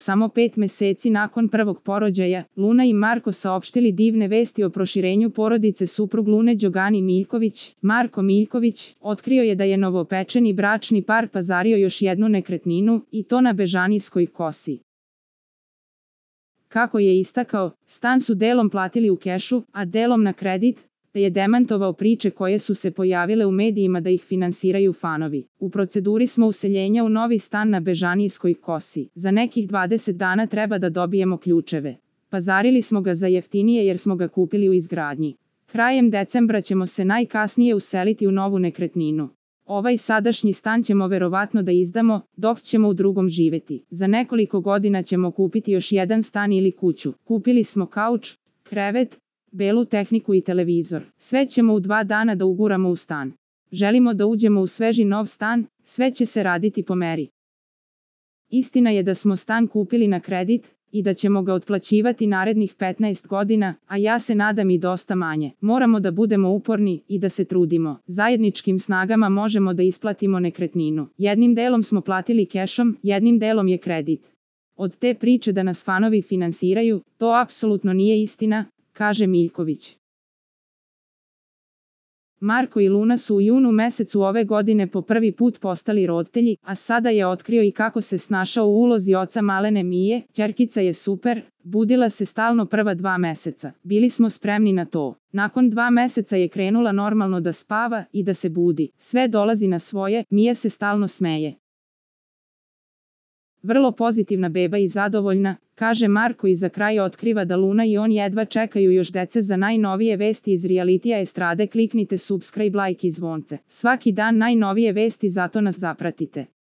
samo 5 meseci nakon prvog porođaja, Luna i Marko saopštili divne vesti o proširenju porodice. Suprug Lune Đogani Miljković, Marko Miljković, otkrio je da je novopečeni bračni par pazario još jednu nekretninu, i to na Bežanijskoj kosi. Kako je istakao, stan su delom platili u kešu, a delom na kredit, te je demantovao priče koje su se pojavile u medijima da ih finansiraju fanovi. U proceduri smo useljenja u novi stan na Bežanijskoj kosi. Za nekih 20 dana treba da dobijemo ključeve. Pazarili smo ga za jeftinije jer smo ga kupili u izgradnji. Krajem decembra ćemo se najkasnije useliti u novu nekretninu. Ovaj sadašnji stan ćemo verovatno da izdamo, dok ćemo u drugom živeti. Za nekoliko godina ćemo kupiti još jedan stan ili kuću. Kupili smo kauč, krevet, belu tehniku i televizor. Sve ćemo u 2 dana da uguramo u stan. Želimo da uđemo u sveži nov stan, sve će se raditi po meri. Istina je da smo stan kupili na kredit i da ćemo ga otplaćivati narednih 15 godina, a ja se nadam i dosta manje. Moramo da budemo uporni i da se trudimo. Zajedničkim snagama možemo da isplatimo nekretninu. Jednim delom smo platili kešom, jednim delom je kredit. Od te priče da nas fanovi finansiraju, to apsolutno nije istina, kaže Miljković. Marko i Luna su u junu mesecu ove godine po prvi put postali roditelji, a sada je otkrio i kako se snašao u ulozi oca malene Mije. Ćerkica je super, budila se stalno prva 2 meseca. Bili smo spremni na to. Nakon 2 meseca je krenula normalno da spava i da se budi. Sve dolazi na svoje, Mija se stalno smeje. Vrlo pozitivna beba i zadovoljna, kaže Marko i za kraj otkriva da Luna i on jedva čekaju još dece. Za najnovije vesti iz realitija estrade kliknite subscribe, like i zvonce. Svaki dan najnovije vesti, zato nas zapratite.